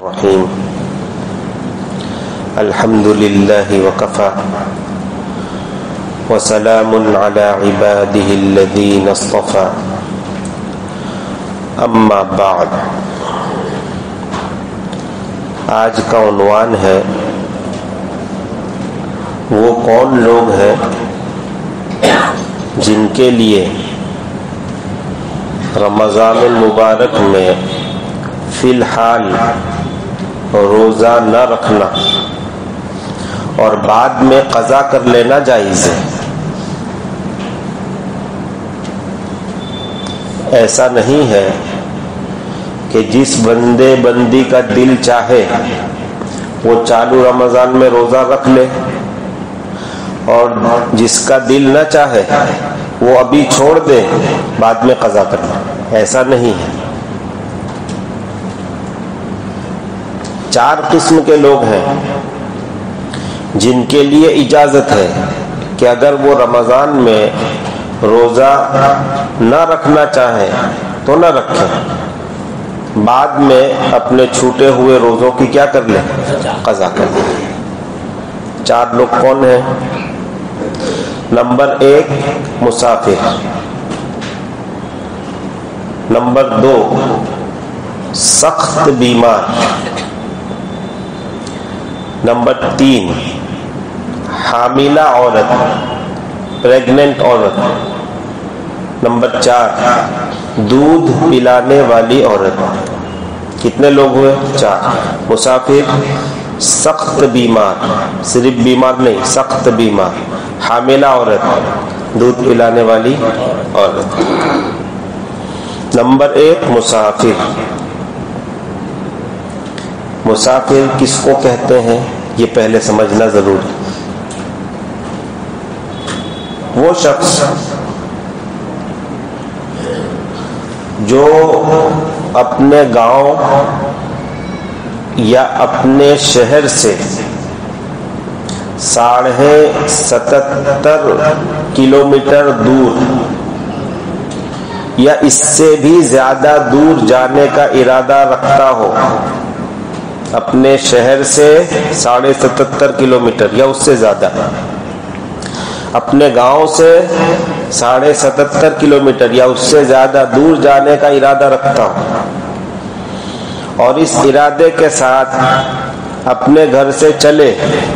الرحیم الحمد للہ وکفی وسلام علی عبادہ الذین اصطفی اما بعد۔ آج کا عنوان ہے وہ کون لوگ ہیں جن کے لیے رمضان المبارک میں فی الحال روزہ نہ رکھنا اور بعد میں قضا کر لینا جائز ہے۔ ایسا نہیں ہے کہ جس بندے بندی کا دل چاہے وہ چالو رمضان میں روزہ رکھ لے اور جس کا دل نہ چاہے وہ ابھی چھوڑ دے بعد میں قضا کرنا، ایسا نہیں ہے۔ چار قسم کے لوگ ہیں جن کے لیے اجازت ہے کہ اگر وہ رمضان میں روزہ نہ رکھنا چاہیں تو نہ رکھیں، بعد میں اپنے چھوٹے ہوئے روزوں کی کیا کر لیں؟ قضا کر لیں۔ چار لوگ کون ہیں؟ نمبر 1 مسافر، نمبر 2 سخت بیمار، نمبر 3 حاملہ عورت، پریگننٹ عورت، نمبر 4 دودھ پلانے والی عورت۔ کتنے لوگ ہوئے؟ 4۔ مسافر، سخت بیمار، صرف بیمار نہیں، سخت بیمار، حاملہ عورت، دودھ پلانے والی عورت۔ نمبر 1 مسافر۔ مسافر کس کو کہتے ہیں یہ پہلے سمجھنا ضروری۔ وہ شخص جو اپنے گاؤں یا اپنے شہر سے 77.5 کلومیٹر دور یا اس سے بھی زیادہ دور جانے کا ارادہ رکھتا ہو، اپنے شہر سے 77.5 کلومیٹر یا اس سے زیادہ، اپنے گاؤں سے 77.5 کلومیٹر یا اس سے زیادہ دور جانے کا ارادہ رکھتا ہوں اور اس ارادے کے ساتھ اپنے گھر سے چلے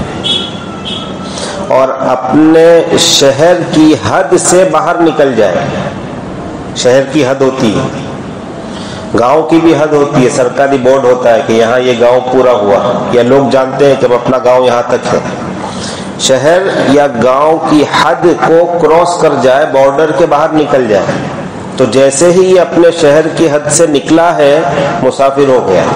اور اپنے شہر کی حد سے باہر نکل جائے۔ شہر کی حد ہوتی ہے، گاؤں کی بھی حد ہوتی ہے، سرکاری بورڈ ہوتا ہے کہ یہاں یہ گاؤں پورا ہوا، یا لوگ جانتے ہیں کہ اپنا گاؤں یہاں تک ہے۔ شہر یا گاؤں کی حد کو کراس کر جائے، بارڈر کے باہر نکل جائے، تو جیسے ہی یہ اپنے شہر کی حد سے نکلا ہے مسافر ہو گیا۔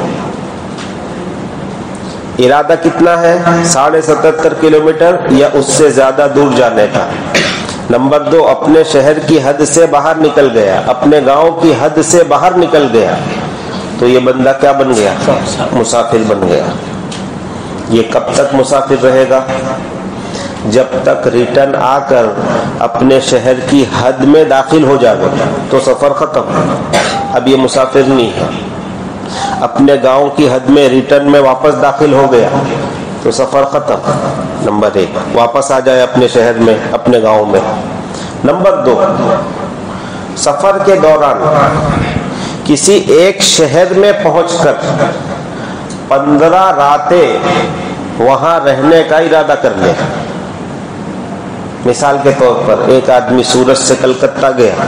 ارادہ کتنا ہے؟ 77.5 کلومیٹر یا اس سے زیادہ دور جانے کا۔ نمبر 2 اپنے شہر کی حد سے باہر نکل گیا، اپنے گاؤں کی حد سے باہر نکل گیا، تو یہ بندہ کیا بن گیا؟ مسافر بن گیا۔ یہ کب تک مسافر رہے گا؟ جب تک ریٹرن آ کر اپنے شہر کی حد میں داخل ہو جائے گا تو سفر ختم، اب یہ مسافر نہیں ہے۔ اپنے گاؤں کی حد میں ریٹرن میں واپس داخل ہو گیا تو سفر ختم۔ نمبر 1 واپس آ جائے اپنے شہر میں، اپنے گاؤں میں۔ نمبر 2 سفر کے دوران کسی ایک شہر میں پہنچ کر 15 راتیں وہاں رہنے کا ارادہ کر لے۔ مثال کے طور پر ایک آدمی سورت سے کلکتہ گیا،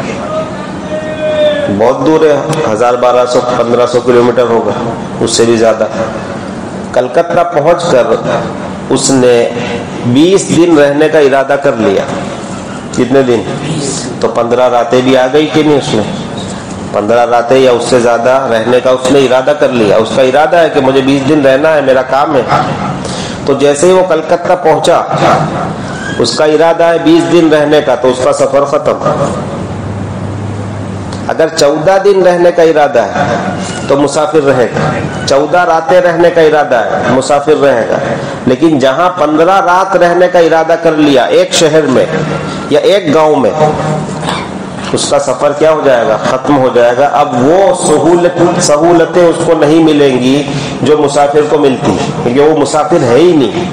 بہت دور ہے، 1200-1500 کلومیٹر ہوگا، اس سے بھی زیادہ۔ کلکتہ پہنچ کر اس نے 20 دن رہنے کا ارادہ کر لیا۔ کتنے دن؟ تو 15 راتیں بھی آ گئی کہ نہیں؟ اس نے 15 راتیں یا اس سے زیادہ رہنے کا اس نے ارادہ کر لیا۔ اس کا ارادہ ہے کہ مجھے 20 دن رہنا ہے، میرا کام ہے۔ تو جیسے ہی وہ کلکتہ پہنچا، اس کا ارادہ ہے 20 دن رہنے کا، تو اس کا سفر ختم۔ اگر 14 دن رہنے کا ارادہ ہے تو مسافر رہے گا، 14 راتیں رہنے کا ارادہ ہے مسافر رہے گا۔ لیکن جہاں 15 رات رہنے کا ارادہ کر لیا ایک شہر میں یا ایک گاؤں میں، اس کا سفر کیا ہو جائے گا؟ ختم ہو جائے گا۔ اب وہ سہولتیں اس کو نہیں ملیں گی جو مسافر کو ملتی ہے، کیونکہ وہ مسافر ہے ہی نہیں۔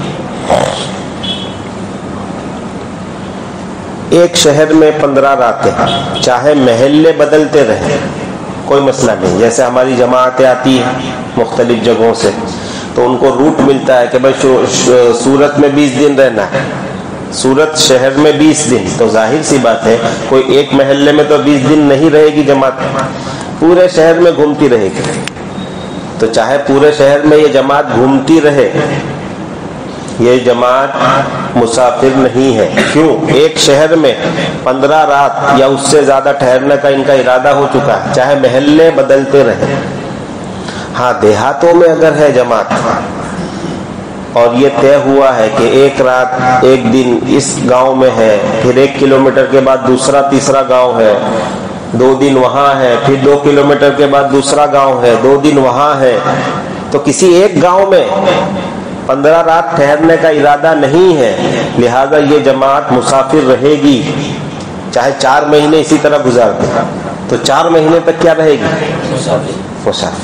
ایک شہر میں 15 راتیں، چاہے محلے بدلتے رہیں کوئی مسئلہ نہیں۔ جیسے ہماری جماعتیں آتی ہیں مختلف جگہوں سے، تو ان کو روٹ ملتا ہے کہ بھائی سورت میں 20 دن رہنا ہے، سورت شہر میں 20 دن، تو ظاہر سی بات ہے کوئی ایک محلے میں تو 20 دن نہیں رہے گی جماعت، پورے شہر میں گھومتی رہے گی۔ تو چاہے پورے شہر میں یہ جماعت گھومتی رہے، یہ جماعت مسافر نہیں ہے۔ کیوں؟ ایک شہر میں 15 رات یا اس سے زیادہ ٹھہرنے کا ان کا ارادہ ہو چکا ہے، چاہے محلے بدلتے رہے۔ ہاں دیہاتوں میں اگر ہے جماعت اور یہ طے ہوا ہے کہ ایک رات ایک دن اس گاؤں میں ہے، پھر 1 کلومیٹر کے بعد دوسرا تیسرا گاؤں ہے، 2 دن وہاں ہے، پھر 2 کلومیٹر کے بعد دوسرا گاؤں ہے، 2 دن وہاں ہے، تو کسی ایک گاؤں میں 15 رات ٹھہرنے کا ارادہ نہیں ہے، لہذا یہ جماعت مسافر رہے گی، چاہے 4 مہینے اسی طرح گزار دے، تو 4 مہینے تک کیا رہے گی؟ مسافر۔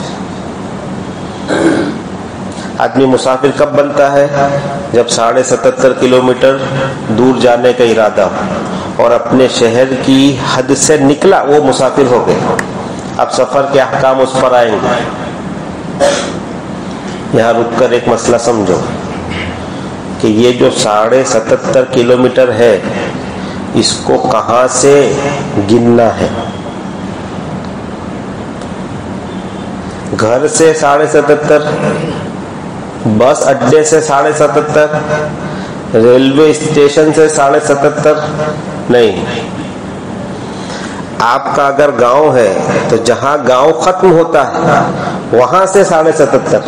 آدمی مسافر کب بنتا ہے؟ جب 77.5 کلومیٹر دور جانے کا ارادہ ہو اور اپنے شہر کی حد سے نکلا، وہ مسافر ہو گئے۔ اب سفر کے احکام اس پر آئیں گے۔ یہاں رک کر ایک مسئلہ سمجھو کہ یہ جو 77.5 کلومیٹر ہے، اس کو کہاں سے گننا ہے؟ گھر سے 77.5، بس اڈے سے 77.5، ریلوے اسٹیشن سے 77.5 نہیں۔ آپ کا اگر گاؤں ہے تو جہاں گاؤں ختم ہوتا ہے وہاں سے 77.5،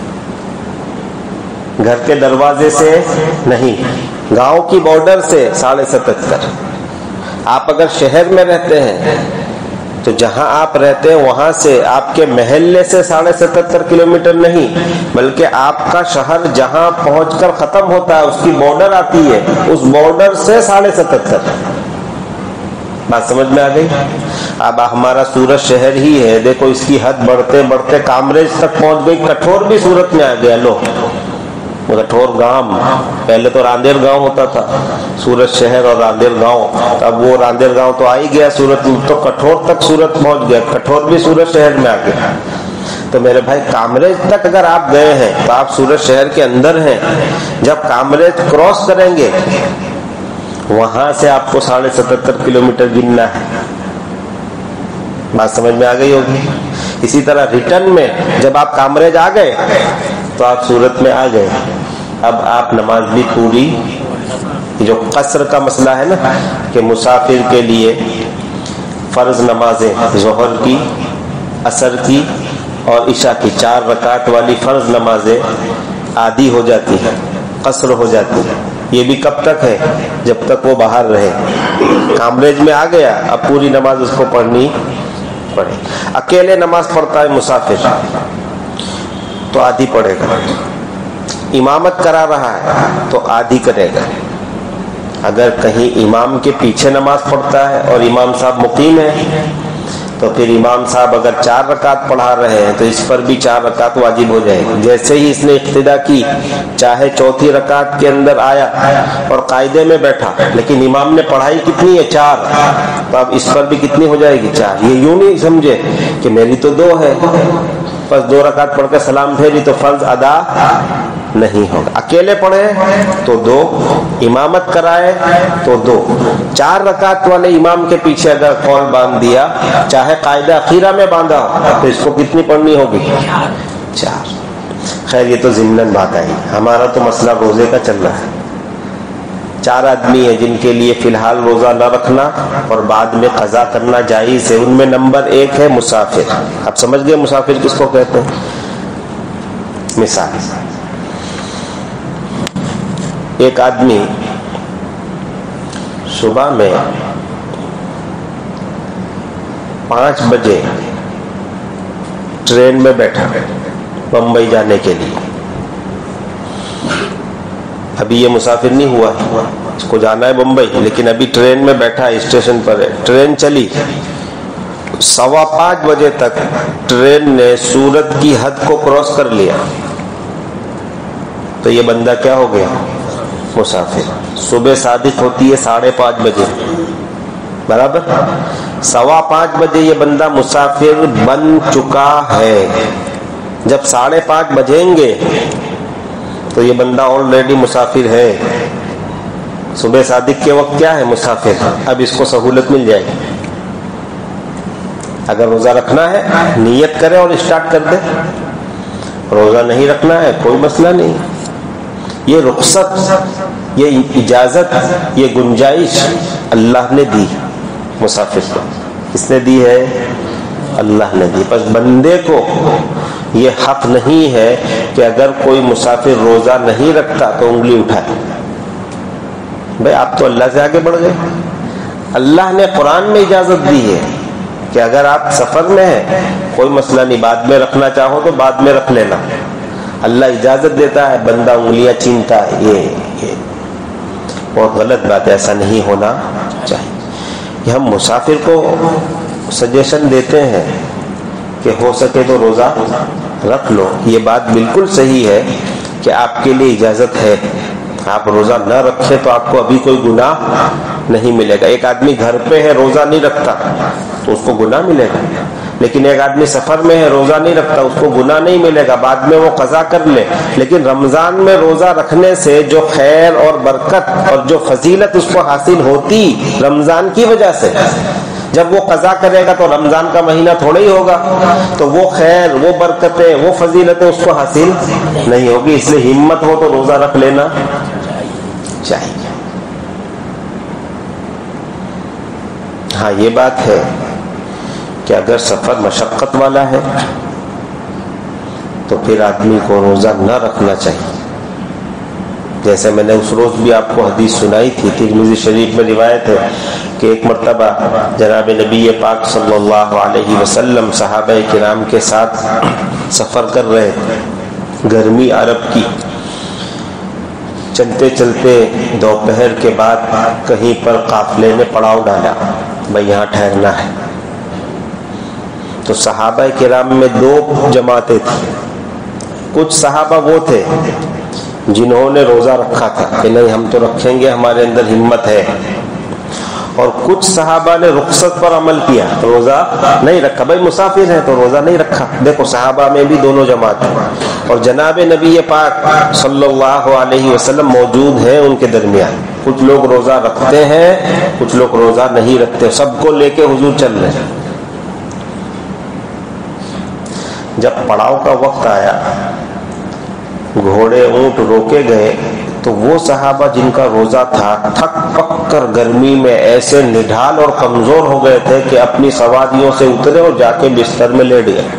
گھر کے دروازے سے نہیں، گاؤں کی بارڈر سے 77.5۔ آپ اگر شہر میں رہتے ہیں تو جہاں آپ رہتے ہیں وہاں سے آپ کے محلے سے 77.5 کلومیٹر نہیں، بلکہ آپ کا شہر جہاں پہنچ کر ختم ہوتا ہے اس کی بارڈر آتی ہے، اس بارڈر سے 77.5۔ بات سمجھ میں آ گئی؟ اب ہمارا سورت شہر ہی ہے، دیکھو اس کی حد بڑھتے بڑھتے کامریج تک پہنچ گئی، کٹھور بھی سورت میں آ گیا۔ لو کٹھور گام، پہلے تو راندیر گاؤں ہوتا تھا، سورت شہر اور راندیر گاؤں، اب وہ راندیر گاؤں تو آ ہی گیا سورت میں، تو کٹھور تک سورت پہنچ گیا، کٹھور بھی سورت شہر میں آ گیا۔ تو میرے بھائی کامریج تک اگر آپ گئے ہیں تو آپ سورت شہر کے اندر ہیں، جب کامریج کراس کریں گے وہاں سے آپ کو 77.5 کلومیٹر گننا ہے۔ بات سمجھ میں آ گئی ہوگی؟ اسی طرح ریٹرن میں جب آپ کامریج آ گئے تو آپ سورت میں آ گئے، اب آپ نماز بھی پوری، جو قصر کا مسئلہ ہے نا کہ مسافر کے لیے فرض نمازیں ظہر کی، عصر کی اور عشاء کی 4 رکعت والی فرض نمازیں آدھی ہو جاتی ہیں، قصر ہو جاتی ہے۔ یہ بھی کب تک ہے؟ جب تک وہ باہر رہے۔ کامریج میں آ گیا، اب پوری نماز اس کو پڑھنی پڑے۔ اکیلے نماز پڑھتا ہے مسافر تو آدھی پڑھے گا، امامت کرا رہا ہے تو آدھی کرے گا۔ اگر کہیں امام کے پیچھے نماز پڑھتا ہے اور امام صاحب مقیم ہے تو پھر امام صاحب اگر 4 رکعت پڑھا رہے ہیں تو اس پر بھی 4 رکعت واجب ہو جائے گی۔ جیسے ہی اس نے اقتدا کی، چاہے 4تھی رکعت کے اندر آیا اور قاعدے میں بیٹھا، لیکن امام نے پڑھائی کتنی ہے؟ 4، تو اب اس پر بھی کتنی ہو جائے گی؟ 4۔ یہ یوں نہیں سمجھے کہ میری تو 2 ہے، بس 2 رکعت پڑھ کے سلام پھیری تو فرض ادا نہیں ہوگا۔ اکیلے پڑھے تو 2، امامت کرائے تو 2۔ 4 رکعت والے امام کے پیچھے اگر قول باندھ دیا، چاہے قاعدہ اخیرہ میں باندھا تو اس کو کتنی پڑھنی ہوگی؟ 4۔ خیر یہ تو ضمناً بات آئی، ہمارا تو مسئلہ روزے کا چل رہا ہے۔ 4 آدمی ہیں جن کے لیے فی الحال روزہ نہ رکھنا اور بعد میں قضا کرنا جائز ہے۔ ان میں نمبر 1 ہے مسافر۔ آپ سمجھ گئے مسافر کس کو کہتے ہیں؟ مثال، ایک آدمی صبح میں 5 بجے ٹرین میں بیٹھا بمبئی جانے کے لیے، ابھی یہ مسافر نہیں ہوا، اس کو جانا ہے بمبئی، لیکن ابھی ٹرین میں بیٹھا ہے، اسٹیشن پر ہے، ٹرین چلی، 5:15 بجے تک ٹرین نے سورت کی حد کو کراس کر لیا تو یہ بندہ کیا ہو گیا؟ مسافر. صبح صادق ہوتی ہے 5:30 بجے، برابر 5:15 بجے یہ بندہ مسافر بن چکا ہے. جب 5:30 بجیں گے تو یہ بندہ آلریڈی مسافر ہے. صبح صادق کے وقت کیا ہے؟ مسافر. اب اس کو سہولت مل جائے گی. اگر روزہ رکھنا ہے نیت کرے اور اسٹارٹ کر دے، روزہ نہیں رکھنا ہے کوئی مسئلہ نہیں. یہ رخصت، یہ اجازت، یہ گنجائش اللہ نے دی مسافر کو. کس نے دی ہے؟ اللہ نے دی. بس بندے کو یہ حق نہیں ہے کہ اگر کوئی مسافر روزہ نہیں رکھتا تو انگلی اٹھائے. بھائی آپ تو اللہ سے آگے بڑھ گئے. اللہ نے قرآن میں اجازت دی ہے کہ اگر آپ سفر میں ہیں کوئی مسئلہ نہیں، بعد میں رکھنا چاہو تو بعد میں رکھ لینا. اللہ اجازت دیتا ہے، بندہ انگلیاں چینتا ہے. یہ بہت غلط بات ہے، ایسا نہیں ہونا چاہیے. ہم مسافر کو سجیشن دیتے ہیں کہ ہو سکے تو روزہ رکھ لو. یہ بات بالکل صحیح ہے کہ آپ کے لیے اجازت ہے. آپ روزہ نہ رکھیں تو آپ کو ابھی کوئی گناہ نہیں ملے گا. ایک آدمی گھر پہ ہے روزہ نہیں رکھتا تو اس کو گناہ ملے گا، لیکن ایک آدمی سفر میں ہے روزہ نہیں رکھتا اس کو گناہ نہیں ملے گا، بعد میں وہ قضا کر لے. لیکن رمضان میں روزہ رکھنے سے جو خیر اور برکت اور جو فضیلت اس کو حاصل ہوتی رمضان کی وجہ سے، جب وہ قضا کرے گا تو رمضان کا مہینہ تھوڑا ہی ہوگا تو وہ خیر، وہ برکتیں، وہ فضیلتیں اس کو حاصل نہیں ہوگی. اس لیے ہمت ہو تو روزہ رکھ لینا چاہیے. ہاں یہ بات ہے کہ اگر سفر مشقت والا ہے تو پھر آدمی کو روزہ نہ رکھنا چاہیے. جیسے میں نے اس روز بھی آپ کو حدیث سنائی تھی، ترمذی شریف میں روایت ہے کہ ایک مرتبہ جناب نبی پاک صلی اللہ علیہ وسلم صحابہ کرام کے ساتھ سفر کر رہے تھے، گرمی عرب کی. چلتے چلتے دوپہر کے بعد کہیں پر قافلے نے پڑاؤ ڈالا، بھائی یہاں ٹھہرنا ہے. تو صحابہ کرام میں 2 جماعتیں تھیں. کچھ صحابہ وہ تھے جنہوں نے روزہ رکھا تھا کہ نہیں ہم تو رکھیں گے، ہمارے اندر ہمت ہے. اور کچھ صحابہ نے رخصت پر عمل کیا، روزہ نہیں رکھا. بھائی مسافر ہیں تو روزہ نہیں رکھا. دیکھو صحابہ میں بھی دونوں جماعت ہیں، اور جناب نبی پاک صلی اللہ علیہ وسلم موجود ہیں ان کے درمیان. کچھ لوگ روزہ رکھتے ہیں، کچھ لوگ روزہ نہیں رکھتے. سب کو لے کے حضور چل رہے ہیں. جب پڑاؤ کا وقت آیا، گھوڑے اونٹ روکے گئے، تو وہ صحابہ جن کا روزہ تھا تھک پک کر گرمی میں ایسے نڈھال اور کمزور ہو گئے تھے کہ اپنی سواریوں سے اترے اور جا کے بستر میں لیٹ گئے.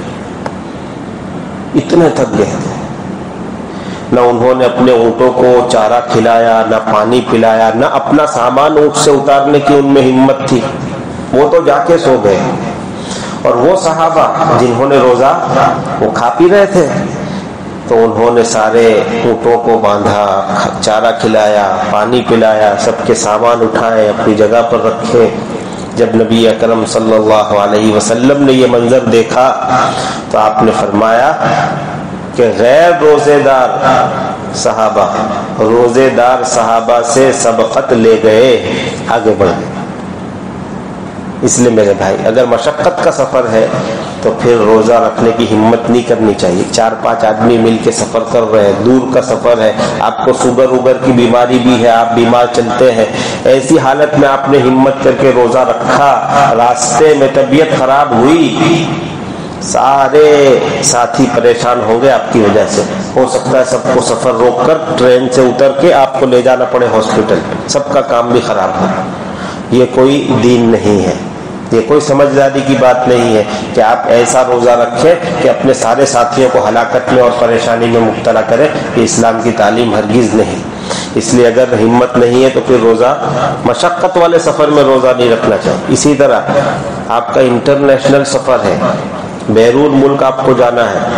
اتنے تھک گئے تھے. نہ انہوں نے اپنے اونٹوں کو چارہ کھلایا، نہ پانی پلایا، نہ اپنا سامان اونٹ سے اتارنے کی ان میں ہمت تھی. وہ تو جا کے سو گئے. اور وہ صحابہ جنہوں نے روزہ وہ کھا پی رہے تھے تو انہوں نے سارے اونٹوں کو باندھا، چارہ کھلایا، پانی پلایا، سب کے سامان اٹھائے، اپنی جگہ پر رکھے. جب نبی اکرم صلی اللہ علیہ وسلم نے یہ منظر دیکھا تو آپ نے فرمایا کہ غیر روزے دار صحابہ روزے دار صحابہ سے سبقت لے گئے، آگے بڑھ گئے. اس لیے میرے بھائی اگر مشقت کا سفر ہے تو پھر روزہ رکھنے کی ہمت نہیں کرنی چاہیے. 4-5 آدمی مل کے سفر کر رہے ہیں، دور کا سفر ہے، آپ کو شوگر وگر کی بیماری بھی ہے، آپ بیمار چلتے ہیں، ایسی حالت میں آپ نے ہمت کر کے روزہ رکھا، راستے میں طبیعت خراب ہوئی، سارے ساتھی پریشان ہوں گے آپ کی وجہ سے. ہو سکتا ہے سب کو سفر روک کر ٹرین سے اتر کے آپ کو لے جانا پڑے ہاسپٹل، سب کا کام بھی خراب ہو. یہ کوئی دین نہیں ہے، یہ کوئی سمجھداری کی بات نہیں ہے کہ آپ ایسا روزہ رکھیں کہ اپنے سارے ساتھیوں کو ہلاکت میں اور پریشانی میں مبتلا کریں. یہ اسلام کی تعلیم ہرگز نہیں. اس لیے اگر ہمت نہیں ہے تو پھر روزہ مشقت والے سفر میں روزہ نہیں رکھنا چاہیے. اسی طرح آپ کا انٹرنیشنل سفر ہے، بیرون ملک آپ کو جانا ہے،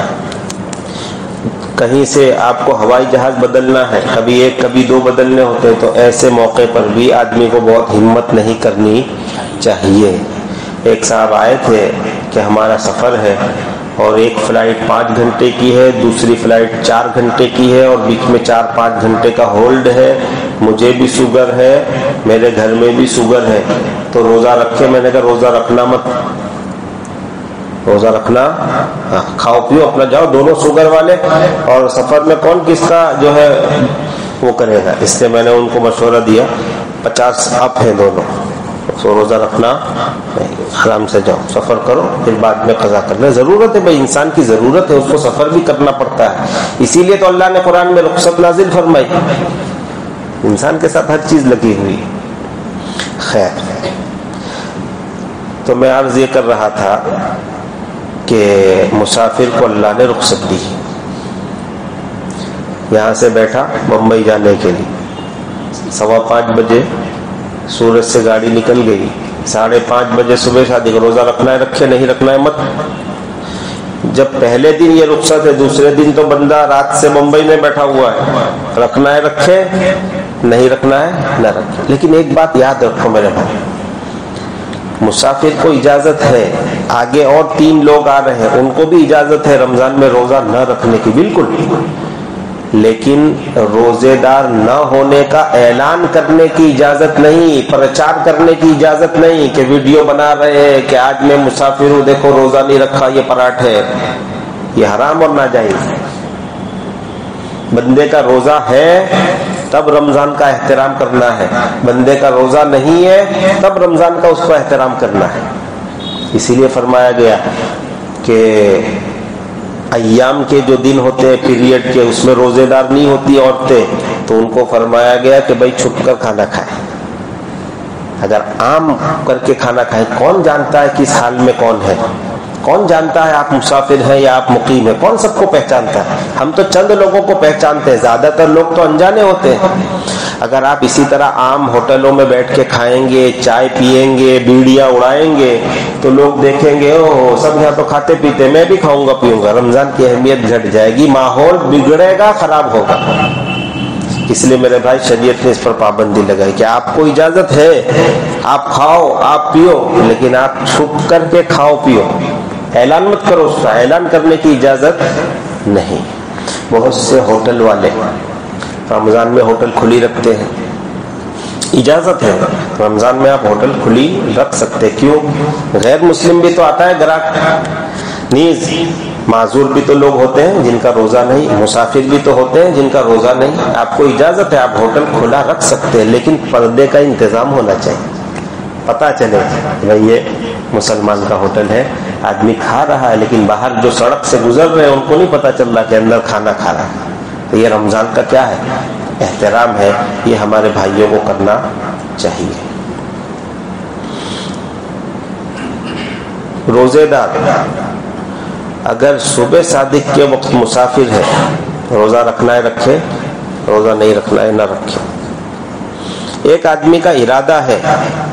کہیں سے آپ کو ہوائی جہاز بدلنا ہے، کبھی ایک کبھی 2 بدلنے ہوتے، تو ایسے موقع پر بھی آدمی کو بہت ہمت نہیں کرنی چاہیے. ایک صاحب آئے تھے کہ ہمارا سفر ہے اور ایک فلائٹ 5 گھنٹے کی ہے، دوسری فلائٹ 4 گھنٹے کی ہے اور بیچ میں 4-5 گھنٹے کا ہولڈ ہے، مجھے بھی شوگر ہے، میرے گھر میں بھی شوگر ہے، تو روزہ رکھے؟ میں نے کہا روزہ رکھنا مت، روزہ رکھنا، کھاؤ پیو اپنا جاؤ، دونوں شوگر والے، اور سفر میں کون کس کا جو ہے وہ کرے گا؟ اس لیے میں نے ان کو مشورہ دیا 50 اپ ہیں دونوں، تو روزہ رکھنا نہیں، آرام سے جاؤ، سفر کرو، پھر بعد میں قضا کرنا۔ ضرورت ہے بھائی، انسان کی ضرورت ہے، اس کو سفر بھی کرنا پڑتا ہے، اسی لیے تو اللہ نے قرآن میں رخصت نازل فرمائی، انسان کے ساتھ ہر چیز لگی ہوئی۔ خیر، تو میں عرض یہ کر رہا تھا کہ مسافر کو اللہ نے رخصت دی، یہاں سے بیٹھا بمبئی جانے کے لیے، 5:15 بجے سورج سے گاڑی نکل گئی، 5:30 بجے صبح شادی کو، روزہ رکھنا ہے رکھے، نہیں رکھنا ہے مت۔ جب پہلے دن یہ رخصت ہے، دوسرے دن تو بندہ رات سے بمبئی میں بیٹھا ہوا ہے، رکھنا ہے رکھے، نہیں رکھنا ہے نہ رکھے۔ لیکن ایک بات یاد رکھو میرے بھائی، مسافر کو اجازت ہے، آگے اور 3 لوگ آ رہے ہیں، ان کو بھی اجازت ہے رمضان میں روزہ نہ رکھنے کی، بالکل، لیکن روزے دار نہ ہونے کا اعلان کرنے کی اجازت نہیں، پرچار کرنے کی اجازت نہیں کہ ویڈیو بنا رہے ہیں کہ آج میں مسافر ہوں، دیکھو روزہ نہیں رکھا، یہ پراٹھ ہے، یہ حرام اور ناجائز ہے۔ بندے کا روزہ ہے تب رمضان کا احترام کرنا ہے، بندے کا روزہ نہیں ہے تب رمضان کا اس کو احترام کرنا ہے۔ اسی لیے فرمایا گیا کہ ایام کے جو دن ہوتے ہیں پیریڈ کے، اس میں روزے دار نہیں ہوتی عورتیں، تو ان کو فرمایا گیا کہ بھائی چھپ کر کھانا کھائیں، اگر عام کر کے کھانا کھائیں۔ کون جانتا ہے کس حال میں کون ہے؟ کون جانتا ہے آپ مسافر ہیں یا آپ مقیم ہیں؟ کون سب کو پہچانتا ہے؟ ہم تو چند لوگوں کو پہچانتے ہیں، زیادہ تر لوگ تو انجانے ہوتے ہیں۔ اگر آپ اسی طرح عام ہوٹلوں میں بیٹھ کے کھائیں گے، چائے پیئیں گے، بیڑیاں اڑائیں گے، تو لوگ دیکھیں گے اوہ سب یہاں تو کھاتے پیتے، میں بھی کھاؤں گا پیوں گا، رمضان کی اہمیت گھٹ جائے گی، ماحول بگڑے گا، خراب ہوگا۔ اس لیے میرے بھائی شریعت نے اس پر پابندی لگائی کہ آپ کو اجازت ہے، آپ کھاؤ آپ پیو، لیکن آپ چھپ کر کے کھاؤ پیو، اعلان مت کرو، اس کا اعلان کرنے کی اجازت نہیں۔ بہت سے ہوٹل والے رمضان میں ہوٹل کھلی رکھتے ہیں، اجازت ہے رمضان میں آپ ہوٹل کھلی رکھ سکتے، کیوں؟ غیر مسلم بھی تو آتا ہے گراہک، نیز معذور بھی تو لوگ ہوتے ہیں جن کا روزہ نہیں، مسافر بھی تو ہوتے ہیں جن کا روزہ نہیں، آپ کو اجازت ہے، آپ ہوٹل کھلا رکھ سکتے ہیں، لیکن پردے کا انتظام ہونا چاہیے، پتہ چلے بھائی یہ مسلمان کا ہوٹل ہے، آدمی کھا رہا ہے، لیکن باہر جو سڑک سے گزر رہے ہیں ان کو نہیں پتہ چل رہا کہ اندر کھانا کھا رہا ہے۔ تو یہ رمضان کا کیا ہے؟ احترام ہے، یہ ہمارے بھائیوں کو کرنا چاہیے۔ روزے دار اگر صبح صادق کے وقت مسافر ہے، روزہ رکھنا ہے رکھے، روزہ نہیں رکھنا ہے نہ رکھے۔ ایک آدمی کا ارادہ ہے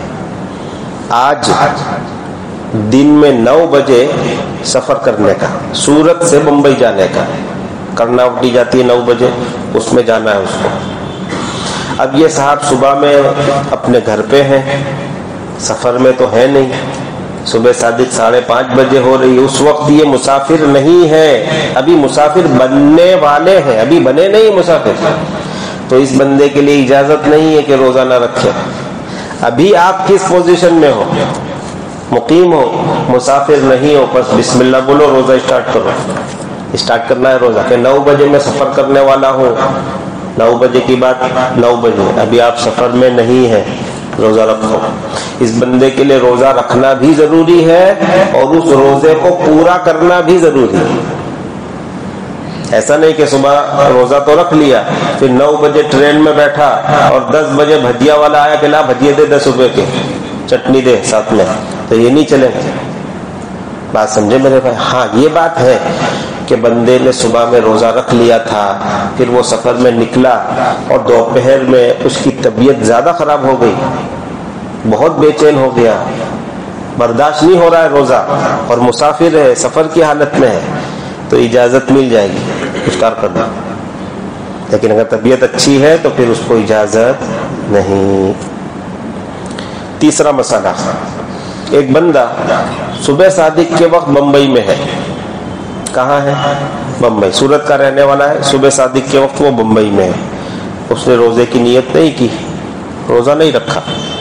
آج دن میں 9 بجے سفر کرنے کا، سورت سے بمبئی جانے کا، کرناوٹی جاتی ہے 9 بجے، اس میں جانا ہے اس کو۔ اب یہ صاحب صبح میں اپنے گھر پہ ہیں، سفر میں تو ہے نہیں، صبح صادق 5:30 بجے ہو رہی ہے، اس وقت یہ مسافر نہیں ہے، ابھی مسافر بننے والے ہیں، ابھی بنے نہیں مسافر، تو اس بندے کے لیے اجازت نہیں ہے کہ روزہ نہ رکھے۔ ابھی آپ کس پوزیشن میں ہو؟ مقیم ہو، مسافر نہیں ہو، بس بسم اللہ بولو، روزہ اسٹارٹ کرو، اسٹارٹ کرنا ہے روزہ، کہ 9 بجے میں سفر کرنے والا ہوں، 9 بجے کی بات 9 بجے، ابھی آپ سفر میں نہیں ہیں، روزہ رکھو۔ اس بندے کے لیے روزہ رکھنا بھی ضروری ہے اور اس روزے کو پورا کرنا بھی ضروری ہے۔ ایسا نہیں کہ صبح روزہ تو رکھ لیا، پھر 9 بجے ٹرین میں بیٹھا اور 10 بجے بھجیا والا آیا کہ لا بھجیے دے 10 روپے کے، چٹنی دے ساتھ میں، تو یہ نہیں چلے گا۔ بات سمجھے میرے بھائی؟ ہاں یہ بات ہے کہ بندے نے صبح میں روزہ رکھ لیا تھا، پھر وہ سفر میں نکلا اور دوپہر میں اس کی طبیعت زیادہ خراب ہو گئی، بہت بے چین ہو گیا، برداشت نہیں ہو رہا ہے روزہ، اور مسافر ہے، سفر کی حالت میں ہے، تو اجازت مل جائے گی افطار کرنا۔ لیکن اگر طبیعت اچھی ہے تو پھر اس کو اجازت نہیں۔ تیسرا مسئلہ، ایک بندہ صبح صادق کے وقت بمبئی میں ہے. کہاں ہے؟ بمبئی. سورت کا رہنے والا ہے. صبح صادق کے وقت وہ بمبئی میں ہے. اس نے روزے کی نیت نہیں کی, روزہ نہیں رکھا.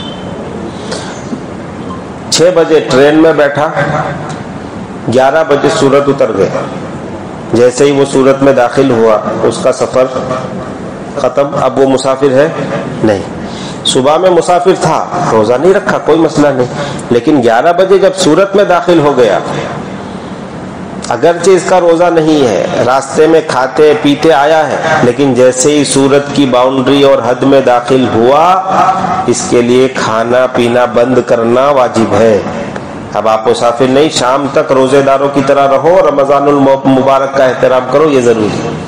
6 بجے ٹرین میں بیٹھا, 11 بجے سورت اتر گئے. جیسے ہی وہ سورت میں داخل ہوا اس کا سفر ختم. اب وہ مسافر ہے نہیں. صبح میں مسافر تھا, روزہ نہیں رکھا, کوئی مسئلہ نہیں. لیکن 11 بجے جب سورت میں داخل ہو گیا, اگرچہ اس کا روزہ نہیں ہے, راستے میں کھاتے پیتے آیا ہے, لیکن جیسے ہی سورت کی باؤنڈری اور حد میں داخل ہوا, اس کے لیے کھانا پینا بند کرنا واجب ہے. اب آپ مسافر نہیں, شام تک روزے داروں کی طرح رہو, رمضان المبارک کا احترام کرو, یہ ضروری ہے.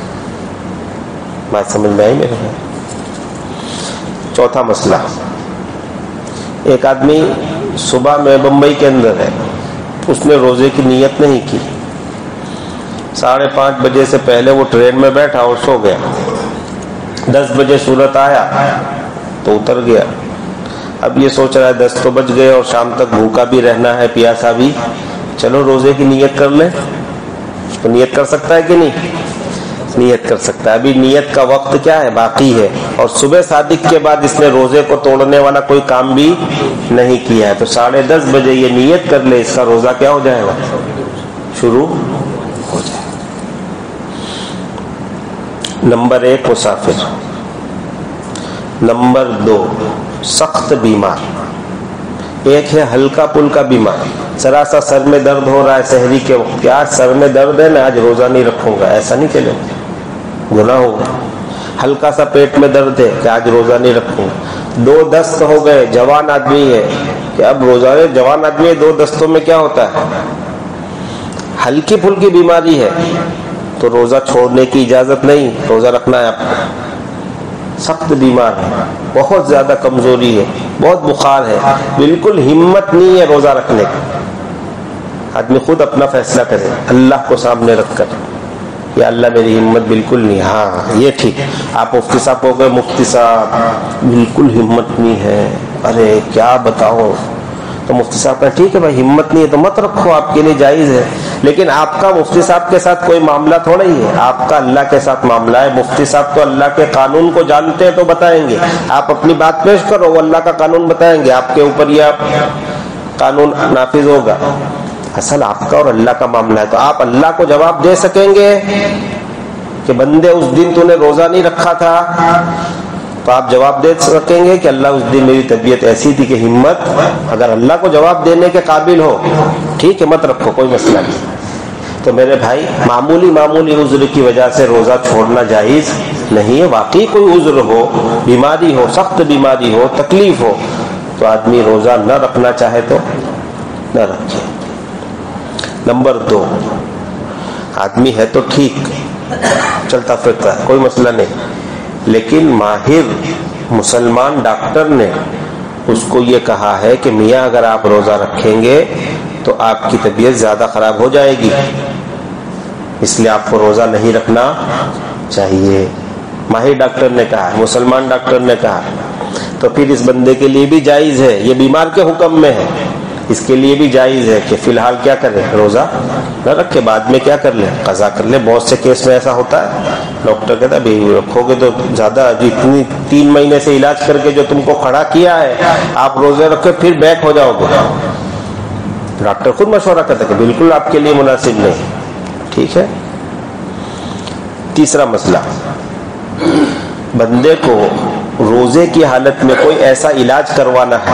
بات سمجھ میں آئی میرے؟ چوتھا مسئلہ, ایک آدمی صبح میں بمبئی کے اندر ہے, اس نے روزے کی نیت نہیں کی. 5:30 بجے سے پہلے وہ ٹرین میں بیٹھا اور سو گیا. 10 بجے سورت آیا تو اتر گیا. اب یہ سوچ رہا ہے 10 تو بج گئے اور شام تک بھوکا بھی رہنا ہے, پیاسا بھی, چلو روزے کی نیت کر لیں. تو نیت کر سکتا ہے کہ نہیں؟ نیت کر سکتا ہے. ابھی نیت کا وقت کیا ہے؟ باقی ہے. اور صبح صادق کے بعد اس نے روزے کو توڑنے والا کوئی کام بھی نہیں کیا ہے. تو 10:30 بجے یہ نیت کر لے, اس کا روزہ کیا ہو جائے گا؟ شروع ہو جائے. نمبر 1 مسافر. نمبر 2 سخت بیمار. ایک ہے ہلکا پلکا بیمار, ذرا سا سر میں درد ہو رہا ہے سحری کے وقت, کہ آج سر میں درد ہے میں آج روزہ نہیں رکھوں گا, ایسا نہیں چلے, گناہ ہوگا. ہلکا سا پیٹ میں درد ہے کہ آج روزہ نہیں رکھوں گا. 2 دست ہو گئے, جوان آدمی ہے کہ اب روزہ ہے, جوان آدمی ہے, 2 دستوں میں کیا ہوتا ہے؟ ہلکی پھلکی بیماری ہے تو روزہ چھوڑنے کی اجازت نہیں, روزہ رکھنا ہے آپ کو. سخت بیمار ہے, بہت زیادہ کمزوری ہے, بہت بخار ہے, بالکل ہمت نہیں ہے روزہ رکھنے کی. آدمی خود اپنا فیصلہ کرے اللہ کو سامنے رکھ کر, یا اللہ میری ہمت بالکل نہیں. ہاں یہ ٹھیک. آپ مفتی صاحب ہو گئے, مفتی صاحب بالکل ہمت نہیں ہے, ارے کیا بتاؤ. تو مفتی صاحب کہا ٹھیک ہے بھائی, ہمت نہیں ہے تو مت رکھو, آپ کے لیے جائز ہے. لیکن آپ کا مفتی صاحب کے ساتھ کوئی معاملہ تھوڑا ہی ہے, آپ کا اللہ کے ساتھ معاملہ ہے. مفتی صاحب تو اللہ کے قانون کو جانتے ہیں تو بتائیں گے, آپ اپنی بات پیش کرو, وہ اللہ کا قانون بتائیں گے, آپ کے اوپر یہ قانون نافذ ہوگا. اصل آپ کا اور اللہ کا معاملہ ہے. تو آپ اللہ کو جواب دے سکیں گے کہ بندے اس دن تو نے روزہ نہیں رکھا تھا, تو آپ جواب دے سکیں گے کہ اللہ اس دن میری طبیعت ایسی تھی کہ ہمت. اگر اللہ کو جواب دینے کے قابل ہو ٹھیک ہے مت رکھو, کوئی مسئلہ نہیں. تو میرے بھائی معمولی عذر کی وجہ سے روزہ چھوڑنا جائز نہیں ہے. واقعی کوئی عذر ہو, بیماری ہو, سخت بیماری ہو, تکلیف ہو, تو آدمی روزہ نہ رکھنا چاہے تو نہ رکھے. نمبر 2 آدمی ہے تو ٹھیک, چلتا پھرتا ہے, کوئی مسئلہ نہیں, لیکن ماہر مسلمان ڈاکٹر نے اس کو یہ کہا ہے کہ میاں اگر آپ روزہ رکھیں گے تو آپ کی طبیعت زیادہ خراب ہو جائے گی, اس لیے آپ کو روزہ نہیں رکھنا چاہیے. ماہر ڈاکٹر نے کہا, مسلمان ڈاکٹر نے کہا, تو پھر اس بندے کے لیے بھی جائز ہے, یہ بیمار کے حکم میں ہے, اس کے لیے بھی جائز ہے کہ فی الحال کیا کرے, روزہ نہ رکھے, بعد میں کیا کر لے, قضا کر لے. بہت سے کیس میں ایسا ہوتا ہے, ڈاکٹر کہتا ہے بھائی رکھو گے تو زیادہ, اتنی 3 مہینے سے علاج کر کے جو تم کو کھڑا کیا ہے آپ روزے رکھے پھر بیک ہو جاؤ گے. ڈاکٹر خود مشورہ کرتا ہے کہ بالکل آپ کے لیے مناسب نہیں. ٹھیک ہے. تیسرا مسئلہ, بندے کو روزے کی حالت میں کوئی ایسا علاج کروانا ہے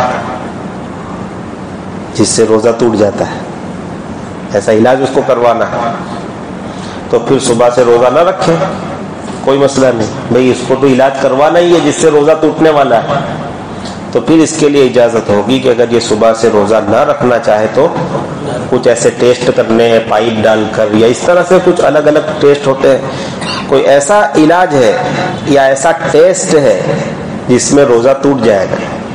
جس سے روزہ ٹوٹ جاتا ہے, ایسا علاج اس کو کروانا ہے, تو پھر صبح سے روزہ نہ رکھے, کوئی مسئلہ نہیں. بھئی اس کو تو علاج کروانا ہی ہے جس سے روزہ ٹوٹنے والا ہے, تو پھر اس کے لیے اجازت ہوگی کہ اگر یہ صبح سے روزہ نہ رکھنا چاہے تو کچھ ایسے ٹیسٹ کرنے ہیں پائپ ڈال کر, یا اس طرح سے کچھ الگ الگ ٹیسٹ ہوتے ہیں, کوئی ایسا علاج ہے یا ایسا ٹیسٹ ہے جس میں روزہ ٹوٹ جائے گا,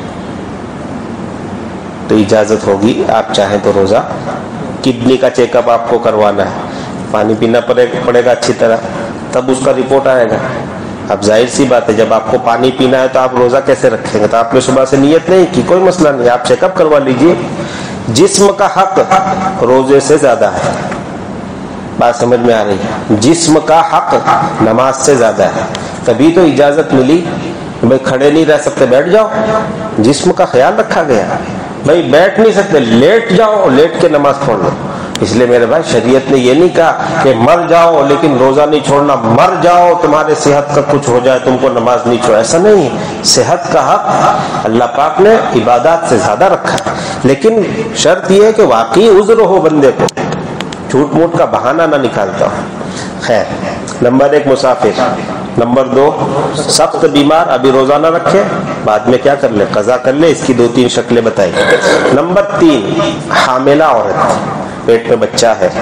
تو اجازت ہوگی. آپ چاہیں تو روزہ, کڈنی کا چیک اپ آپ کو کروانا ہے, پانی پینا پڑے گا اچھی طرح, تب اس کا رپورٹ آئے گا. اب ظاہر سی بات ہے جب آپ کو پانی پینا ہے تو آپ روزہ کیسے رکھیں گے, تو آپ نے صبح سے نیت نہیں کی, کوئی مسئلہ نہیں, آپ چیک اپ کروا لیجئے, जिस्म का हक रोजे से ज्यादा है। बात समझ में आ रही है? जिस्म का हक नमाज से ज्यादा है। तभी तो इजाजत मिली, भाई खड़े नहीं रह सकते बैठ जाओ, जिस्म का ख्याल रखा गया। भाई बैठ नहीं सकते लेट जाओ, लेट के नमाज पढ़ लो। इसलिए मेरे भाई शरीयत ने ये नहीं कहा कि मर जाओ लेकिन रोजा नहीं छोड़ना, मर जाओ तुम्हारे सेहत का कुछ हो जाए तुमको नमाज नहीं छोड़, ऐसा नहीं। सेहत का हक अल्लाह पाक ने इबादत से ज्यादा रखा है, लेकिन शर्त यह है कि वाकई उज्र हो बंदे को, झूठ मूठ का बहाना ना निकालता हो। खैर, नंबर 1 मुसाफिर, नंबर 2 सख्त बीमार, अभी रोजा ना रखे, बाद में क्या कर ले, कजा कर ले। इसकी 2-3 शक्लें बताई। नंबर 3 हामिला औरत, पेट में बच्चा है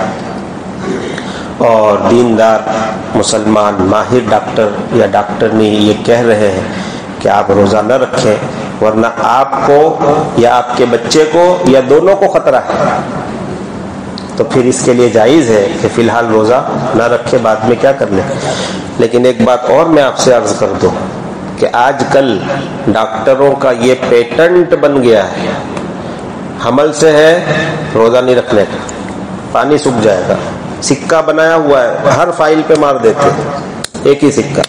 और दीनदार मुसलमान माहिर डॉक्टर या डॉक्टरनी ये कह रहे हैं कि आप रोजा न रखें वरना आपको या आपके बच्चे को या दोनों को खतरा है, तो फिर इसके लिए जायज़ है कि फिलहाल रोजा न रखे, बाद में क्या कर ले। लेकिन एक बात और मैं आपसे अर्ज कर दूं कि आजकल डॉक्टरों का ये पेटेंट बन गया है, हमल से है रोजा नहीं रखने का, पानी सूख जाएगा, सिक्का बनाया हुआ है, हर फाइल पे मार देते हैं एक ही सिक्का।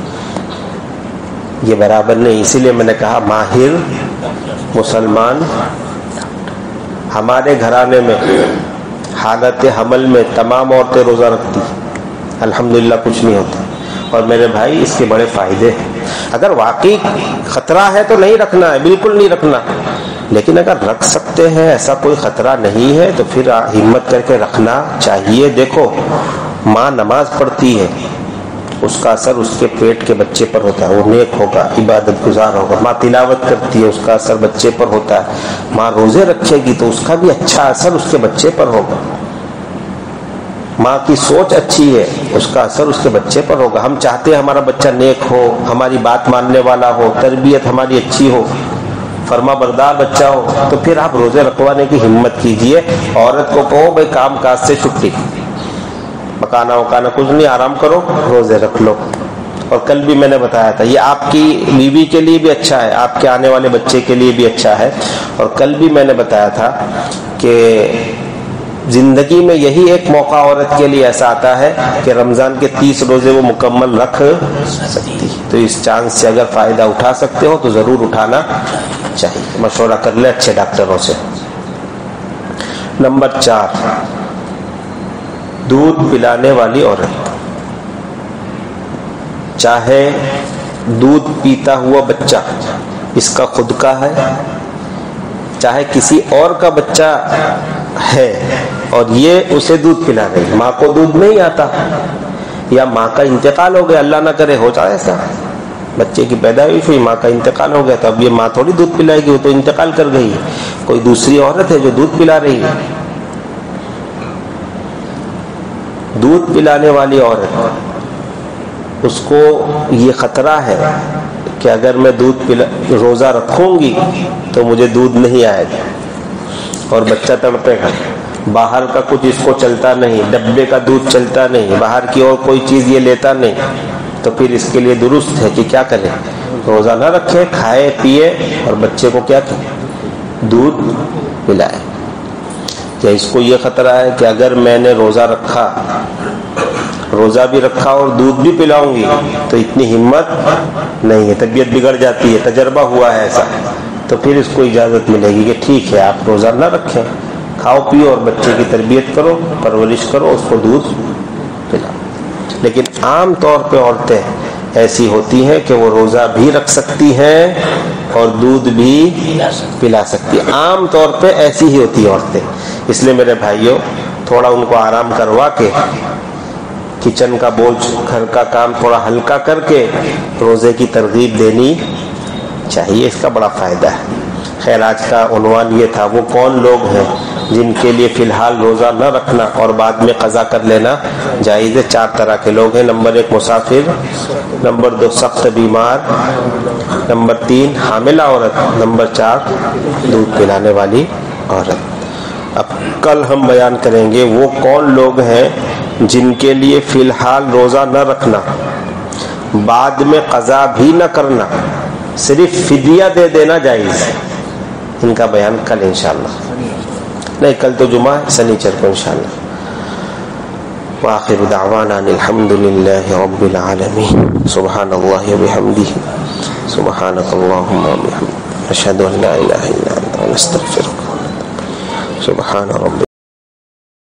ये बराबर नहीं। इसीलिए मैंने कहा माहिर मुसलमान, हमारे घराने में हालत हमल में तमाम औरतें रोजा रखती, अल्हम्दुलिल्लाह कुछ नहीं होता। और मेरे भाई इसके बड़े फायदे हैं। अगर वाकई खतरा है तो नहीं रखना है, बिल्कुल नहीं रखना, लेकिन अगर रख सकते हैं, ऐसा कोई खतरा नहीं है, तो फिर हिम्मत करके रखना चाहिए। देखो, माँ नमाज पढ़ती है, उसका असर उसके पेट के बच्चे पर होता है, वो नेक होगा, इबादत गुजार होगा। माँ तिलावत करती है, उसका असर बच्चे पर होता है। माँ रोजे रखेगी तो उसका भी अच्छा असर उसके बच्चे पर होगा। माँ की सोच अच्छी है, उसका असर उसके बच्चे पर होगा। हम चाहते हैं हमारा बच्चा नेक हो, हमारी बात मानने वाला हो, तरबियत हमारी अच्छी हो, फर्मा बरदार बच्चा हो, तो फिर आप रोजे रखवाने की हिम्मत कीजिए। औरत को कहो भाई काम काज से छुट्टी, मकाना वकाना कुछ नहीं, आराम करो, रोजे रख लो। और कल भी मैंने बताया था ये आपकी बीवी के लिए भी अच्छा है, आपके आने वाले बच्चे के लिए भी अच्छा है। और कल भी मैंने बताया था कि जिंदगी में यही एक मौका औरत के लिए ऐसा आता है कि रमजान के 30 रोजे वो मुकम्मल रख सकती। तो इस चांस से अगर फायदा उठा सकते हो तो जरूर उठाना चाहिए, मशवरा कर ले अच्छे डॉक्टरों से। नंबर 4 दूध पिलाने वाली औरत, चाहे दूध पीता हुआ बच्चा इसका खुद का है, चाहे किसी और का बच्चा है और ये उसे दूध पिला रही, माँ को दूध नहीं आता या माँ का इंतकाल हो गया, अल्लाह ना करे हो जाए ऐसा, बच्चे की पैदाइश हुई, माँ का इंतकाल हो गया, तो अब ये माँ थोड़ी दूध पिलाएगी, वो तो इंतकाल कर गई है। कोई दूसरी औरत है जो दूध पिला रही है। दूध पिलाने वाली औरत, उसको ये खतरा है कि अगर मैं रोजा रखूंगी तो मुझे दूध नहीं आएगा और बच्चा तड़पेगा। बाहर का कुछ इसको चलता नहीं, डब्बे का दूध चलता नहीं, बाहर की और कोई चीज ये लेता नहीं, तो फिर इसके लिए दुरुस्त है कि क्या करें, रोजा ना रखे, खाए पिए और बच्चे को क्या करें, दूध पिलाए। क्या इसको ये खतरा है कि अगर मैंने रोजा भी रखा और दूध भी पिलाऊंगी तो इतनी हिम्मत नहीं है, तबीयत बिगड़ जाती है, तजर्बा हुआ है ऐसा, तो फिर इसको इजाजत मिलेगी कि ठीक है आप रोजा ना रखें, खाओ पियो और बच्चे की तरबियत करो, परवरिश करो, उसको दूध पिलाओ। लेकिन आम तौर पे औरतें ऐसी होती हैं कि वो रोजा भी रख सकती हैं और दूध भी पिला सकती है। आम तौर पे ऐसी ही होती है औरतें। इसलिए मेरे भाइयों, थोड़ा उनको आराम करवा के, किचन का बोझ, घर का काम थोड़ा हल्का करके रोजे की तरगीब देनी चाहिए, इसका बड़ा फायदा है। खैर, आज का उन्वान ये था, वो कौन लोग हैं जिनके लिए फिलहाल रोजा न रखना और बाद में कज़ा कर लेना जायज़ है। 4 तरह के लोग हैं। नंबर 1 मुसाफिर, नंबर 2 सख्त बीमार, नंबर 3 हामिला औरत, नंबर 4 दूध पिलाने वाली औरत। अब कल हम बयान करेंगे वो कौन लोग हैं जिनके लिए फिलहाल रोजा न रखना, बाद में कज़ा भी न करना, सिर्फ फिदिया दे देना जायज़। इनका बयान कल इंशाअल्लाह। نہیں کل تو جمعہ ہے، سنیچر کو انشاءاللہ. وآخر دعوانا الحمد للہ رب العالمین. سبحان اللہ وبحمدہ سبحانک اللہم وبحمدک نشہد ان لا الہ الا انت نستغفرک. سبحان ربک.